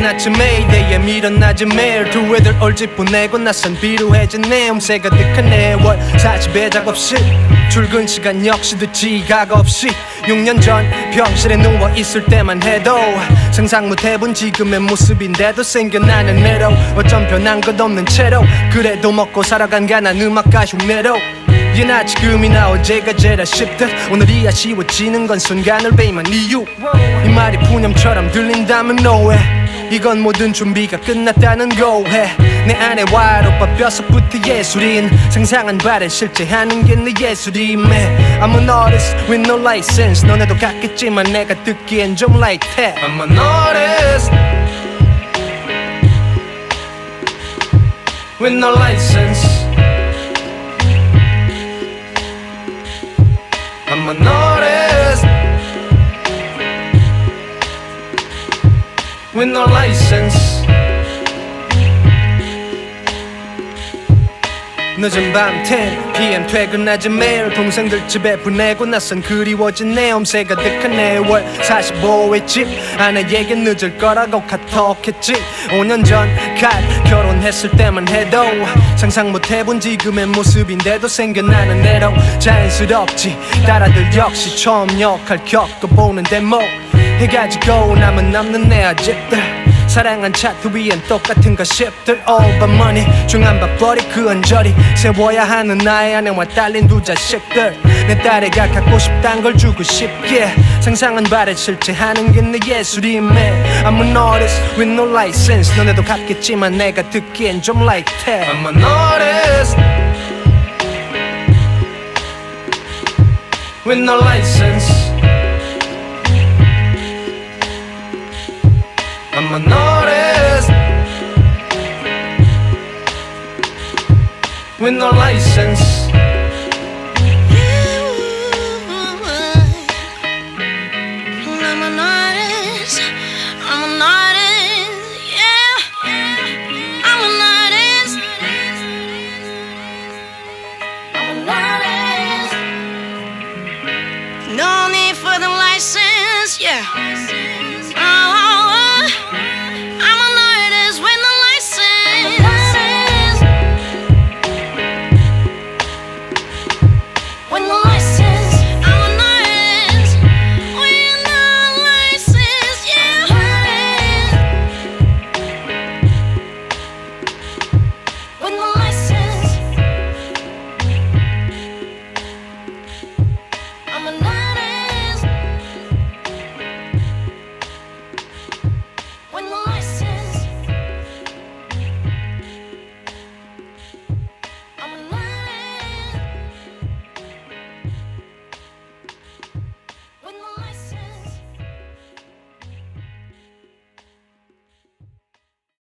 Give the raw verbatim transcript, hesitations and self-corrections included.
늦은 아침 메이데이에 밀어나지 매일 두 애들 얼집 보내고 나선 비루해진 내음새 가득한 내월 사십의 작업실 출근 시간 역시도 지각 없이 육 년 전 병실에 누워있을 때만 해도 상상 못해본 지금의 모습인데도 생겨나는 매로 어쩜 변한 것 없는 채로 그래도 먹고 살아간 가난 음악가 흉내로 예나 지금이나 어제가 제라 싶듯 오늘이 아쉬워지는 건 순간을 배임한 이유 이 말이 푸념처럼 들린다면 너왜 이건 모든 준비가 끝났다는 거해 내 안에 와이로빠 뼛속부터 예술인 상상한 바를 실제 하는 게 내 예술임해 I'm an artist with no license 너네도 같겠지만 내가 듣기엔 좀 like that I'm an artist with no license I'm an artist with no license 늦은 밤 텐 피엠 퇴근하지 매일 동생들 집에 보내고 나선 그리워진 내엄새 가득한 내월 사십오의 집 아내에게 늦을 거라고 카톡했지 오 년 전 갓 결혼했을 때만 해도 상상 못해본 지금의 모습인데도 생겨나는 애로 자연스럽지 딸아들 역시 처음 역할 겪어보는데 뭐 해가지고 남은 남는 내 아집들 사랑한 차트 위엔 똑같은 가십들 All but money 중한 밥벌이 그 언저리 세워야 하는 나의 아내와 딸린 두 자식들 내 딸애가 갖고 싶단 걸 주고 싶게 상상한 바를 실제하는 게 내 예술임해 I'm an artist with no license 너네도 같겠지만 내가 듣기엔 좀 like that I'm an artist with no license I'm an artist with no license I'm an artist, I'm an artist, yeah I'm an artist I'm an artist No need for the license, yeah